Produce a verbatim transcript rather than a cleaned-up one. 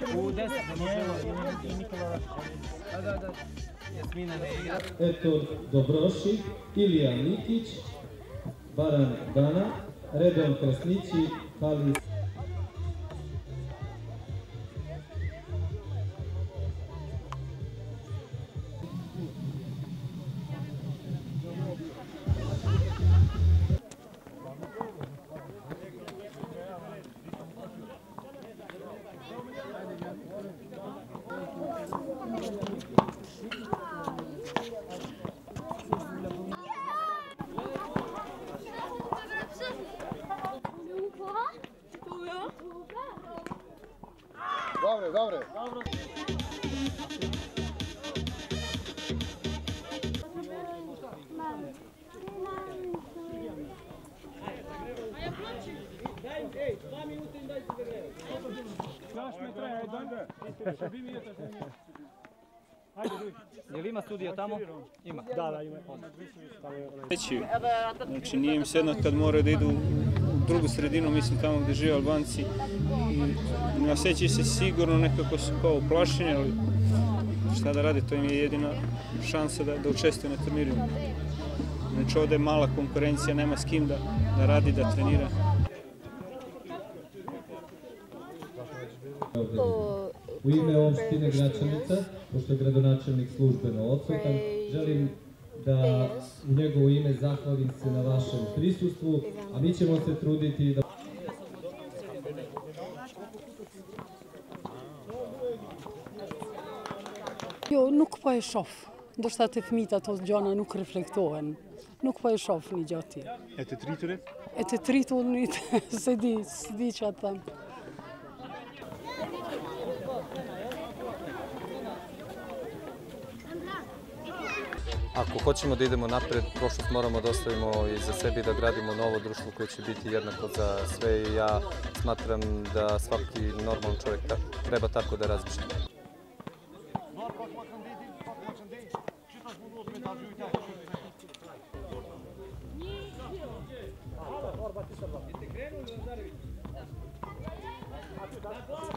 U deset i Nikola. Da, da, da. Jasmina ne igra. Etor Dobroši, Ilija Mikic, Baran Dana, Redon Krasnići, Halis. Dobre, dobre. Je li ima studio tamo? Ima. Da, da, ima. Znači, nije im sedno kad moraju da idu u drugu sredinu, mislim tamo gdje žive Albanci. I ne osjećaju se sigurno, nekako su kao uplašeni, ali šta da radi, to im je jedina šansa da, da učestvuju na turniru. Znači, ovdje je mala konkurencija, nema s kim da, da radi, da trenira. U ime opštine Gračanica, pošto je gradonačelnik službeno odsutan, želim da u njegovo ime zahvalim se na vašem prisustvu, a mi ćemo se truditi da... Jo, nuk po e shoh. Ndoshta te fëmijët ato gjëna nuk reflektohen. Nuk po e shoh një gjë tjetër. E të triturit? E të triturit, se di, se di që atë them. Ako hoćemo da idemo napred, prošlost moramo da ostavimo iza sebe i da gradimo novo društvo koje će biti jednako za sve i ja smatram da svaki normalan čovjek treba tako da razmišlja. Jeste krenuli, Lazarević?